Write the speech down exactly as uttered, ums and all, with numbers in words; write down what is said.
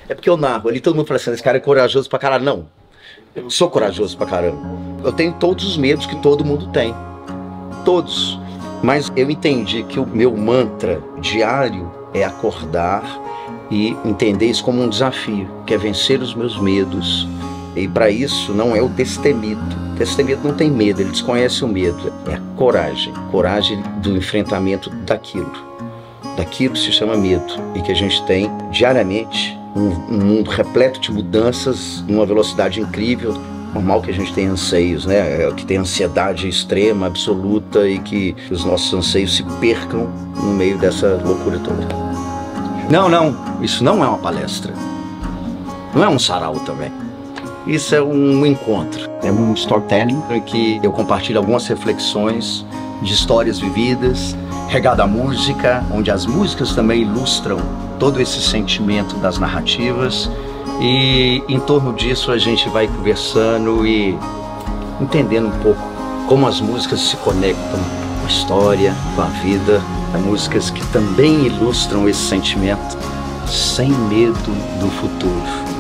É porque eu narro ali, todo mundo fala assim, esse cara é corajoso pra caralho. Não, eu não sou corajoso pra caramba. Eu tenho todos os medos que todo mundo tem. Todos. Mas eu entendi que o meu mantra diário é acordar e entender isso como um desafio, que é vencer os meus medos. E para isso não é o destemido. O destemido não tem medo, ele desconhece o medo. É a coragem, coragem do enfrentamento daquilo. Daquilo que se chama medo e que a gente tem diariamente um, um mundo repleto de mudanças numa velocidade incrível. Normal que a gente tenha anseios, né? Que tenha ansiedade extrema, absoluta e que os nossos anseios se percam no meio dessa loucura toda. Não, não, isso não é uma palestra. Não é um sarau também. Isso é um encontro, é um storytelling em que eu compartilho algumas reflexões de histórias vividas, regada à música, onde as músicas também ilustram todo esse sentimento das narrativas. E em torno disso a gente vai conversando e entendendo um pouco como as músicas se conectam com a história, com a vida. Há músicas que também ilustram esse sentimento sem medo do futuro.